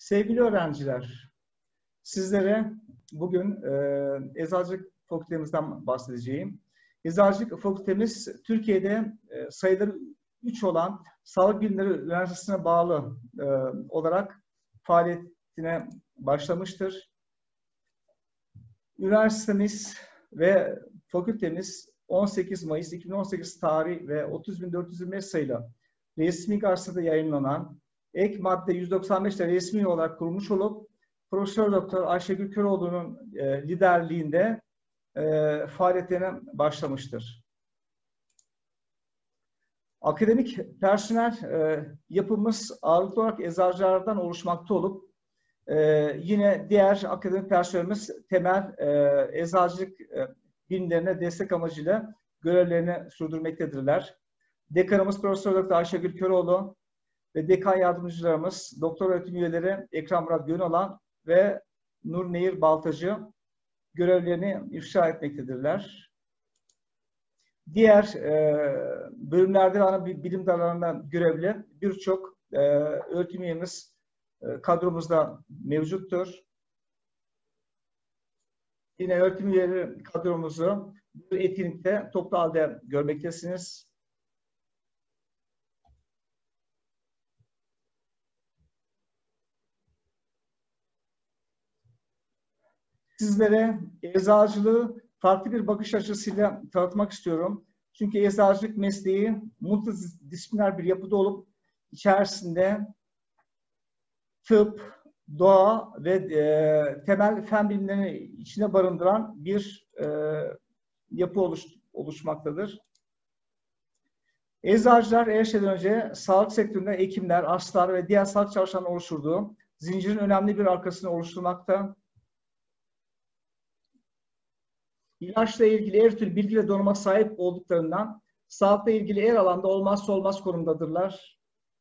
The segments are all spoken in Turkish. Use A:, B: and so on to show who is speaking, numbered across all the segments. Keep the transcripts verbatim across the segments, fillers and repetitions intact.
A: Sevgili öğrenciler, sizlere bugün e, Eczacılık Fakültemizden bahsedeceğim. Eczacılık Fakültemiz Türkiye'de e, sayıları üç olan Sağlık Bilimleri Üniversitesi'ne bağlı e, olarak faaliyetine başlamıştır. Üniversitemiz ve fakültemiz on sekiz Mayıs iki bin on sekiz tarih ve otuz bin dört yüz yirmi beş sayılı resmi gazetede yayınlanan ek madde yüz doksan beşte resmi olarak kurulmuş olup Profesör Doktor Ayşegül Köroğlu'nun e, liderliğinde e, faaliyetlerine başlamıştır. Akademik personel e, yapımız ağırlıklı olarak eczacılardan oluşmakta olup e, yine diğer akademik personelimiz temel e, eczacılık e, bilimlerine destek amacıyla görevlerini sürdürmektedirler. Dekanımız Profesör Doktor Ayşegül Köroğlu ve dekan yardımcılarımız doktor öğretim üyeleri Ekrem Murat Gönalan ve Nur Nehir Baltacı görevlerini ifşa etmektedirler. Diğer e, bölümlerde ve ana bilim dallarında görevli birçok e, öğretim üyemiz e, kadromuzda mevcuttur. Yine öğretim üyeleri kadromuzu bir etkinlikte toplu halde görmektesiniz. Sizlere eczacılığı farklı bir bakış açısıyla tanıtmak istiyorum. Çünkü eczacılık mesleği multidisipliner bir yapıda olup içerisinde tıp, doğa ve e, temel fen bilimlerini içine barındıran bir e, yapı oluş, oluşmaktadır. Eczacılar her şeyden önce sağlık sektöründe hekimler, aslar ve diğer sağlık çalışanların oluşturduğu zincirin önemli bir arkasını oluşturmakta. İlaçla ilgili her türlü bilgi ve donanıma sahip olduklarından sağlıkla ilgili her alanda olmazsa olmaz konumdadırlar.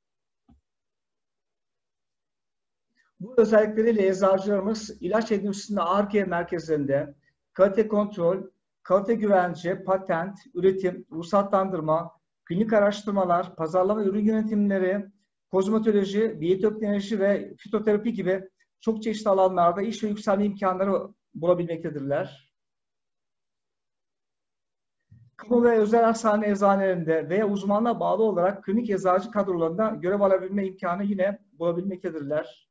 A: Bu özellikleriyle eczacılarımız ilaç endüstrisinde Ar-Ge merkezlerinde kalite kontrol, kalite güvence, patent, üretim, ruhsatlandırma, klinik araştırmalar, pazarlama ürün yönetimleri, kozmetoloji, biyoteknoloji ve fitoterapi gibi çok çeşitli alanlarda iş ve yükselme imkanları bulabilmektedirler. Kamu ve özel hastane eczanelerinde veya uzmanlığa bağlı olarak klinik eczacı kadrolarında görev alabilme imkanı yine bulabilmektedirler.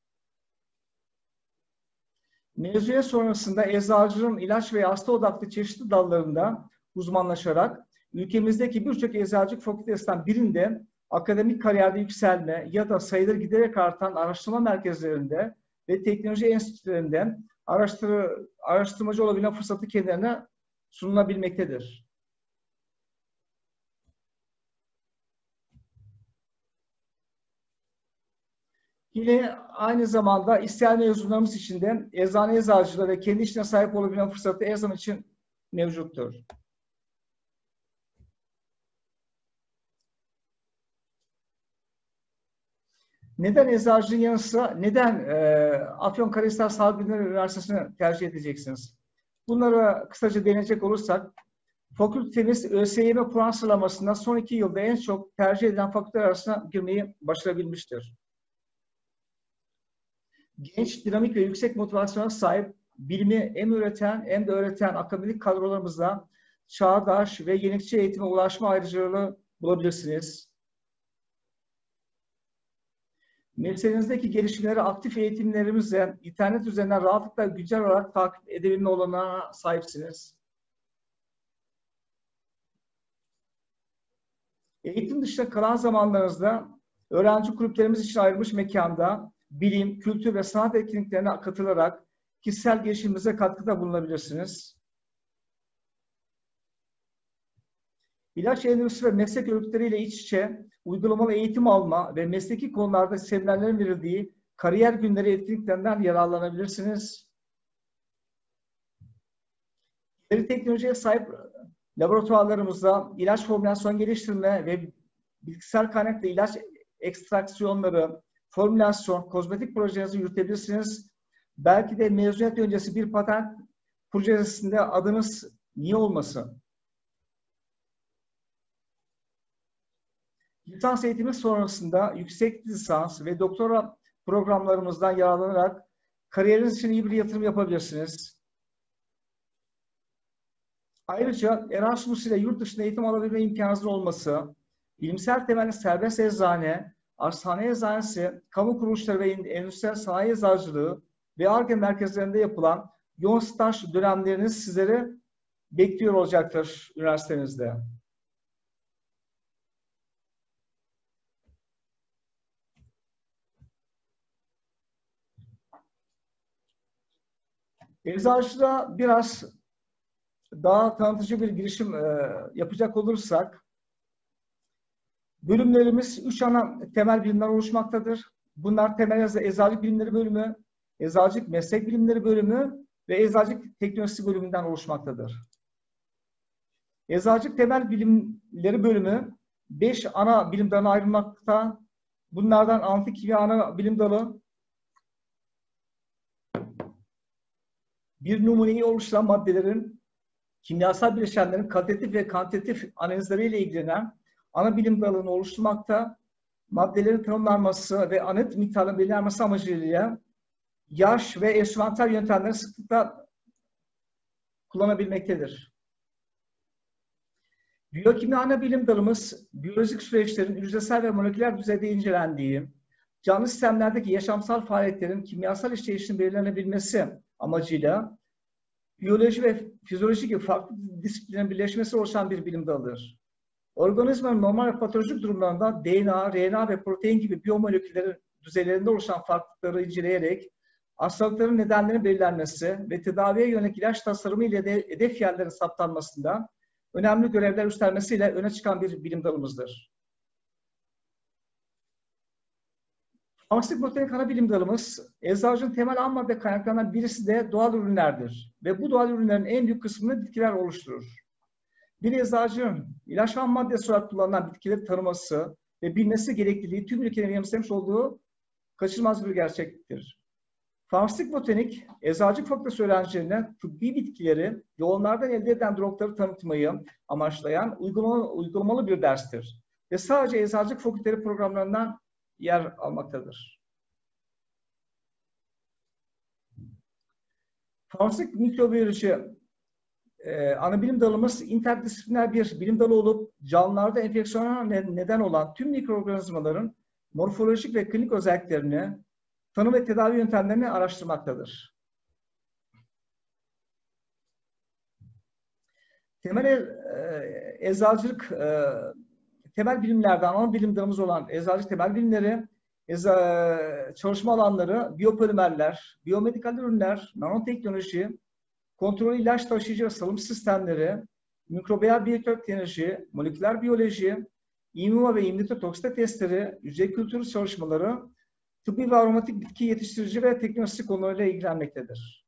A: Mezuniyet sonrasında eczacılığın ilaç ve hasta odaklı çeşitli dallarında uzmanlaşarak ülkemizdeki birçok eczacılık fakültesinden birinde akademik kariyerde yükselme ya da sayıları giderek artan araştırma merkezlerinde ve teknoloji enstitülerinde araştır, araştırmacı olabilme fırsatı kendilerine sunulabilmektedir. Yine aynı zamanda isteyen mezunlarımız için de eczane eczacılığı ve kendi işine sahip olabilen fırsatı her zaman için mevcuttur. Neden eczacılığın yanı sıra neden e, Afyonkarahisar Sağlık Bilimleri Üniversitesi'ni tercih edeceksiniz? Bunlara kısaca değinecek olursak, fakültemiz ÖSYM puan sıralamasında son iki yılda en çok tercih edilen fakülteler arasına girmeyi başarabilmiştir. Genç, dinamik ve yüksek motivasyona sahip bilimi hem üreten hem de öğreten akademik kadrolarımızla çağdaş ve yenilikçi eğitime ulaşma ayrıcalığı bulabilirsiniz. Mesleğinizdeki gelişimleri aktif eğitimlerimizle internet üzerinden rahatlıkla güncel olarak takip edebilme olanağına sahipsiniz. Eğitim dışında kalan zamanlarınızda öğrenci kulüplerimiz için ayrılmış mekanda bilim, kültür ve sanat etkinliklerine katılarak kişisel gelişiminize katkıda bulunabilirsiniz. İlaç endüstrisi ve meslek örgütleriyle iç içe uygulamalı eğitim alma ve mesleki konularda seminerlerin verildiği kariyer günleri etkinliklerinden yararlanabilirsiniz. İleri teknolojiye sahip laboratuvarlarımızda ilaç formülasyon geliştirme ve bilgisayar kaynaklı ilaç ekstraksiyonları, formülasyon, kozmetik projenizi yürütebilirsiniz. Belki de mezuniyet öncesi bir patent projesinde adınız niye olmasın? Lisans eğitimi sonrasında yüksek lisans ve doktora programlarımızdan yararlanarak kariyeriniz için iyi bir yatırım yapabilirsiniz. Ayrıca Erasmus ile yurt dışında eğitim alabilme imkanınızın olması, bilimsel temelli serbest eczane, hastane eczanesi, kamu kuruluşları ve endüstriyel sanayi eczacılığı ve Ar-Ge merkezlerinde yapılan yoğun staj dönemleriniz sizleri bekliyor olacaktır üniversitenizde. Eczacılığa biraz daha tanıtıcı bir girişim e, yapacak olursak, bölümlerimiz üç ana temel bilimden oluşmaktadır. Bunlar temel eczacılık bilimleri bölümü, eczacılık meslek bilimleri bölümü ve eczacılık teknolojisi bölümünden oluşmaktadır. Eczacılık temel bilimleri bölümü beş ana bilim dalına ayrılmakta. Bunlardan analitik kimya ana bilim dalı, bir numuneyi oluşturan maddelerin, kimyasal bileşenlerin kalitatif ve kantitatif analizleriyle ilgilenen ana bilim dalını oluşturmakta, maddelerin tanımlanması ve analitik miktarların belirlenmesi amacıyla yaş ve enstrümantal yöntemleri sıklıkla kullanabilmektedir. Biyokimya ana bilim dalımız, biyolojik süreçlerin hücresel ve moleküler düzeyde incelendiği, canlı sistemlerdeki yaşamsal faaliyetlerin kimyasal işleyişinin belirlenebilmesi amacıyla biyoloji ve fizyoloji gibi farklı disiplinlerin birleşmesi oluşan bir bilim dalıdır. Organizmanın normal ve patolojik durumlarında D N A, R N A ve protein gibi biyomoleküllerin düzeylerinde oluşan farklılıkları inceleyerek hastalıkların nedenlerinin belirlenmesi ve tedaviye yönelik ilaç tasarımı ile de hedef yerlerin saptanmasında önemli görevler üstlenmesiyle öne çıkan bir bilim dalımızdır. Farmasötik botanik ana bilim dalımız, eczacının temel ham madde kaynaklarından birisi de doğal ürünlerdir. Ve bu doğal ürünlerin en büyük kısmını bitkiler oluşturur. Bir eczacının ilaç ham maddesi olarak kullanılan bitkileri tanıması ve bilmesi gerekliliği tüm ülkelerin yanımsamış olduğu kaçınılmaz bir gerçektir. Farmasötik botanik, eczacılık fakültesi öğrencilerine tıbbi bitkileri ve onlardan elde edilen drogları tanıtmayı amaçlayan uygulamalı, uygulamalı bir derstir. Ve sadece eczacılık fakülteleri programlarından yer almaktadır. Farmasötik mikrobiyoloji e, ana bilim dalımız interdisipliner bir bilim dalı olup canlılarda enfeksiyona neden olan tüm mikroorganizmaların morfolojik ve klinik özelliklerini, tanı ve tedavi yöntemlerini araştırmaktadır. Temel e, eczacılık e, temel bilimlerden ana bilim dalımız olan eczacılık temel bilimleri, eza, çalışma alanları, biyopolimerler, biyomedikal ürünler, nanoteknoloji, kontrol ilaç taşıyıcı ve salım sistemleri, mikrobiyal biyoteknoloji, moleküler biyoloji, immuno ve in vitro toksite testleri, hücre kültürü çalışmaları, tıbbi ve aromatik bitki yetiştirici ve teknolojisi konularıyla ilgilenmektedir.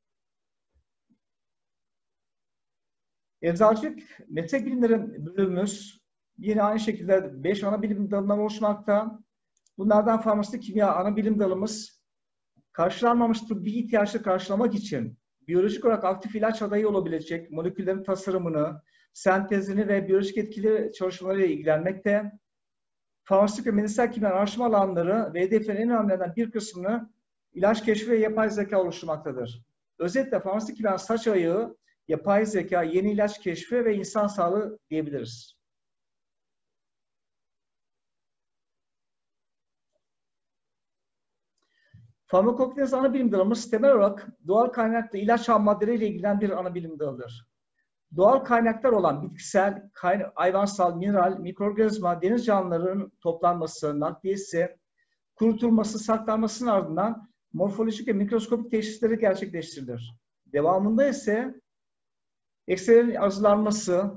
A: Eczacılık meslek bilimleri bölümümüz yine aynı şekilde beş ana bilim dalından oluşmakta. Bunlardan farmasötik kimya ana bilim dalımız karşılanmamış tıbbi ihtiyaçları karşılamak için biyolojik olarak aktif ilaç adayı olabilecek moleküllerin tasarımını, sentezini ve biyolojik etkili çalışmalarıyla ilgilenmekte. Farmasötik ve medisinal kimya araştırma alanları ve hedeflerin en önemlilerinden bir kısmını ilaç keşfi ve yapay zeka oluşturmaktadır. Özetle farmasötik kimya saç ayağı, yapay zeka, yeni ilaç keşfi ve insan sağlığı diyebiliriz. Farmakokinez ana bilim dalımız temel olarak doğal kaynaklı ilaç ham maddeleriyle ilgilenen bir ana bilim dalıdır. Doğal kaynaklar olan bitkisel, hayvansal, mineral, mikroorganizma, deniz canlılarının toplanması, nakliyesi, kurutulması, saklanmasının ardından morfolojik ve mikroskopik teşhisleri gerçekleştirilir. Devamında ise ekstrelerin arzulanması,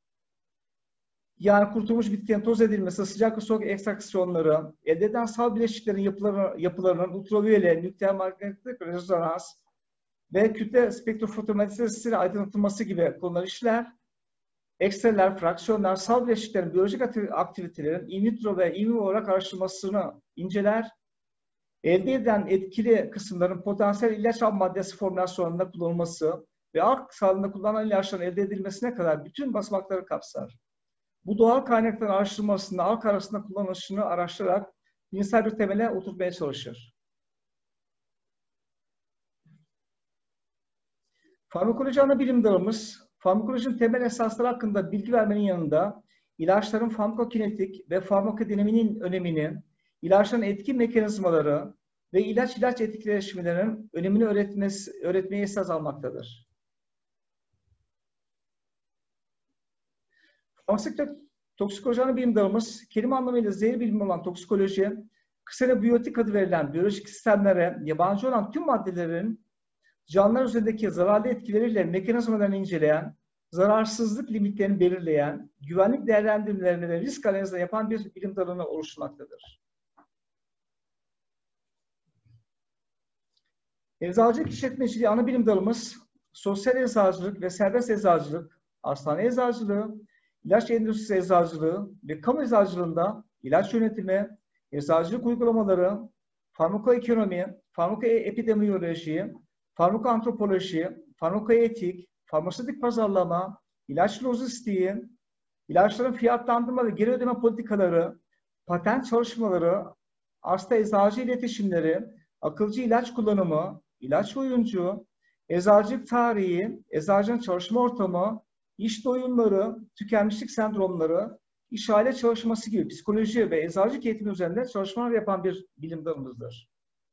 A: yani kurutulmuş bitkinin toz edilmesi, sıcak ve soğuk ekstraksiyonları, elde edilen sal bileşiklerin yapıları, yapılarının ultraviyole, nükleer manyetik rezonans ve kütle spektrofotometresiyle aydınlatılması gibi konular işler. Ekstreler, fraksiyonlar, sal bileşiklerin biyolojik aktivitelerin in vitro ve in vivo olarak araştırılmasını inceler. Elde edilen etkili kısımların potansiyel ilaç ham maddesi formülasyonunda kullanılması ve halk sağlığında kullanılan ilaçların elde edilmesine kadar bütün basamakları kapsar. Bu doğal kaynakların araştırılmasında halk arasında kullanılışını araştırarak bilimsel bir temele oturtmaya çalışır. Farmakoloji ana bilim dalımız, farmakolojinin temel esasları hakkında bilgi vermenin yanında ilaçların farmakokinetik ve farmakodinamiğinin önemini, ilaçların etki mekanizmaları ve ilaç-ilaç etkileşimlerinin önemini öğretmesi, öğretmeye esas almaktadır. Farmasik toksikoloji ana bilim dalımız, kelime anlamıyla zehir bilimi olan toksikoloji, kısaca biyotik adı verilen biyolojik sistemlere yabancı olan tüm maddelerin canlılar üzerindeki zararlı etkileriyle mekanizmalarını inceleyen, zararsızlık limitlerini belirleyen, güvenlik değerlendirmelerini ve risk analizini yapan bir bilim dalını oluşturmaktadır. Eczacılık işletmeciliği ana bilim dalımız, sosyal eczacılık ve serbest eczacılık, hastane eczacılığı, ilaç endüstrisi eczacılığı ve kamu eczacılığında ilaç yönetimi, eczacılık uygulamaları, farmakoekonomi, farmakoepidemiyoloji, farmakoantropoloji, farmakoetik, farmasötik pazarlama, ilaç lojistiği, ilaçların fiyatlandırma ve geri ödeme politikaları, patent çalışmaları, hasta eczacı iletişimleri, akılcı ilaç kullanımı, ilaç oyuncu, eczacılık tarihi, eczacının çalışma ortamı, iş doyumları, tükenmişlik sendromları, iş aile çalışması gibi psikoloji ve eczacılık eğitimi üzerinde çalışmalar yapan bir bilim dalımızdır.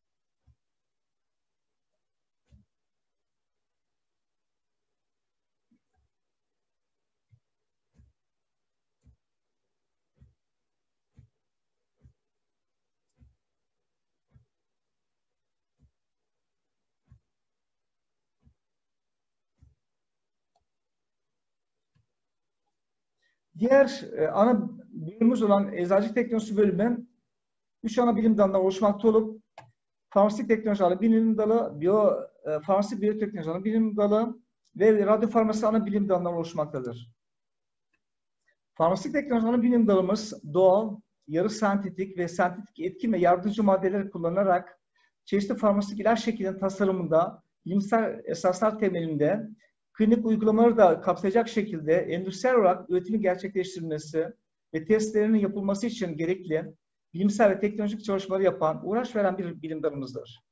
A: Diğer e, ana bölümümüz olan eczacılık teknolojisi bölümü üç ana bilim dalından oluşmakta olup farmasik teknoloji ana bilim dalı, biyo, e, farmasik biyoteknoloji ana bilim dalı ve radyofarmasi ana bilim dalından oluşmaktadır. Farmasik teknoloji ana bilim dalımız doğal, yarı sentetik ve sentetik etkin ve yardımcı maddeleri kullanarak çeşitli farmasik ilaç şeklinin tasarımında bilimsel esaslar temelinde klinik uygulamaları da kapsayacak şekilde endüstriyel olarak üretimi gerçekleştirilmesi ve testlerinin yapılması için gerekli bilimsel ve teknolojik çalışmaları yapan, uğraş veren bir bilim dalımızdır.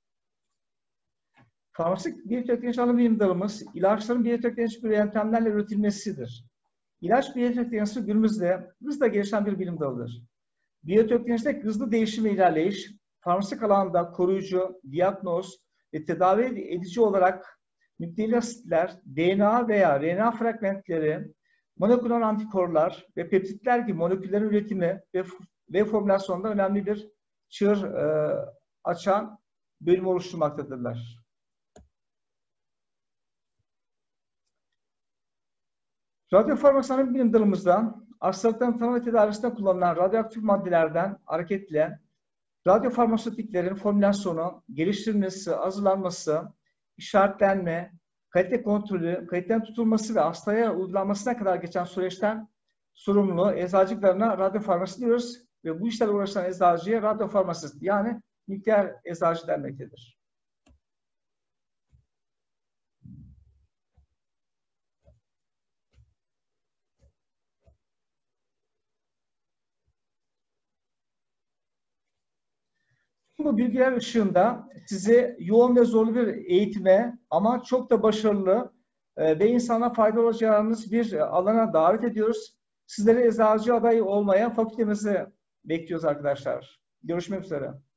A: Farmasik biyoteknoloji ana bilim dalımız, ilaçların biyoteknolojik yöntemlerle üretilmesidir. İlaç biyoteknolojisi günümüzde hızla gelişen bir bilim dalıdır. Biyoteknolojide hızlı değişim ve ilerleyiş, farmasik alanda koruyucu, diyagnoz ve tedavi edici olarak nükleik asitler, D N A veya R N A fragmentleri, monoklonal antikorlar ve peptitler gibi moleküllerin üretimi ve, ve formülasyonunda önemli bir çığır e, açan bölüm oluşturmaktadırlar. Radyofarmasi ana bilim dalımızda hastalıkların tanı ve tedavisinde kullanılan radyoaktif maddelerden hareketle radyofarmasötiklerin formülasyonu, geliştirilmesi, hazırlanması, işaretlenme, kalite kontrolü, kalitenin tutulması ve hastaya uygulanmasına kadar geçen süreçten sorumlu eczacılıklarına radyofarmasi diyoruz ve bu işlerle uğraşan eczacıya radyofarmasist yani nükleer eczacı denmektedir. Bu bilgiler ışığında sizi yoğun ve zorlu bir eğitime ama çok da başarılı ve insana faydalı olacağınız bir alana davet ediyoruz. Sizleri eczacı adayı olmaya fakültemizi bekliyoruz arkadaşlar. Görüşmek üzere.